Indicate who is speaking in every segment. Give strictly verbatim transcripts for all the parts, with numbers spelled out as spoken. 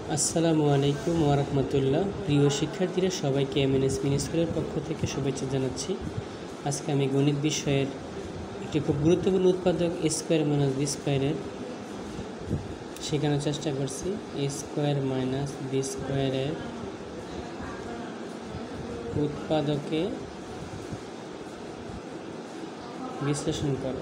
Speaker 1: আসসালামু আলাইকুম ওয়া রাহমাতুল্লাহ। প্রিয় শিক্ষার্থীরা, সবাইকে এমএনএস মিনি স্কুলের পক্ষ থেকে শুভেচ্ছা জানাচ্ছি। আজকে আমি গণিত বিষয়ের একটি খুব গুরুত্বপূর্ণ উৎপাদক এ স্কোয়ার মাইনাস বি স্কোয়ারের শেখানোর চেষ্টা করছি। এ স্কোয়ার মাইনাস বি স্কোয়ারের উৎপাদকে বিশ্লেষণ করো।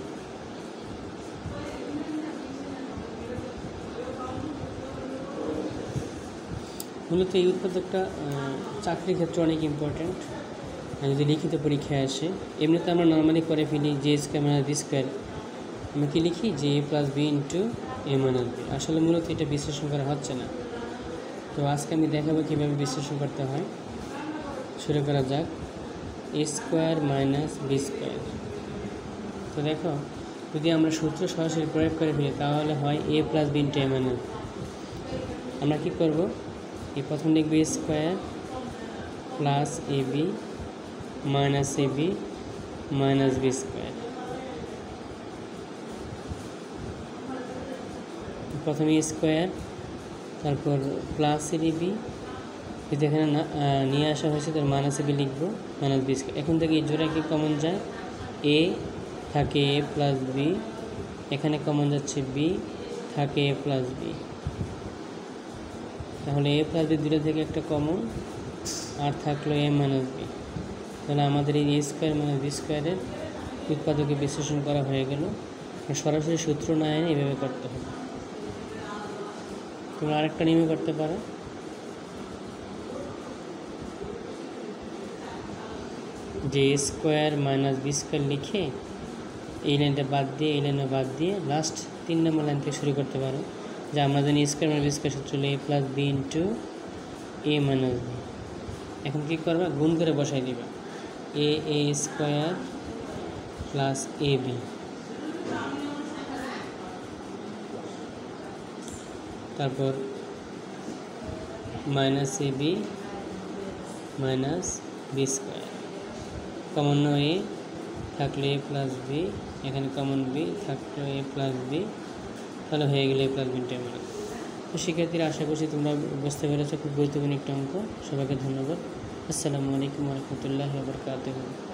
Speaker 1: মূলত এই উৎপাদকটা চাকরির ক্ষেত্রে অনেক ইম্পর্ট্যান্ট। যদি লিখিত পরীক্ষায় আসে, এমনিতে আমরা নর্মালি করে ফেলি যে স্কোয়ার মাইনাস বি স্কোয়ার, আমরা কি লিখি যে A plus B into A minus B. আসলে মূলত এটা বিশ্লেষণ করা হচ্ছে না। তো আজকে আমি দেখাবো কীভাবে বিশ্লেষণ করতে হয়। শুরু করা যাক। A square minus B square. তো দেখো, যদি আমরা সূত্র সরাসরি প্রয়োগ করে ফেলি তাহলে হয় A plus B into A minus B. আমরা কী করবো, এই প্রথম লিখবো A square plus A B minus A B minus B square. প্রথমে স্কোয়ার, তারপর প্লাস এ বি, যদি এখানে নিয়ে আসা হয়েছে তার মাইনাস এ বি লিখবো, মাইনাস বি স্কোয়ার। এখন থেকে এই জোড়া কি কমন যায়, এ থাকে এ প্লাস বি, এখানে কমন যাচ্ছে বি, থাকে এ প্লাস বি। তাহলে এ প্লাস বি দুটো থেকে একটা কমন, আর থাকলো এ মাইনাস বি। তাহলে আমাদের এই এ স্কোয়ার মাইনাস বি স্কোয়ারের উৎপাদকে বিশ্লেষণ করা হয়ে গেল। সরাসরি সূত্র না এনে এভাবে করতে হবে। তোমরা আরেকটা নিয়মে করতে পারো, যে A square minus B square লিখে এই লাইনটা বাদ দিয়ে এই লাইনটা বাদ দিয়ে লাস্ট তিন নম্বর লাইন থেকে শুরু করতে পারো। যে আমরা জানি স্কোয়ার মাইনাস বি স্কোয়ার সূত্র হলো A plus B into A minus B. এখন কী করবা, গুণ করে বসাই দিবা A A square plus A B, তারপর minus A B minus B square. Common A থাকলে এ প্লাস বি, এখানে কমন বি থাকলো এ প্লাস বি, তাহলে হয়ে গেলে A plus B into A minus. তো শিক্ষার্থীরা, আশা করছি তোমরা বুঝতে পেরেছো। খুব গুরুত্বপূর্ণ একটা অঙ্ক। সবাইকে ধন্যবাদ। আসসালামু আলাইকুম ওয়া রাহমাতুল্লাহি ওয়া বারাকাতুহু।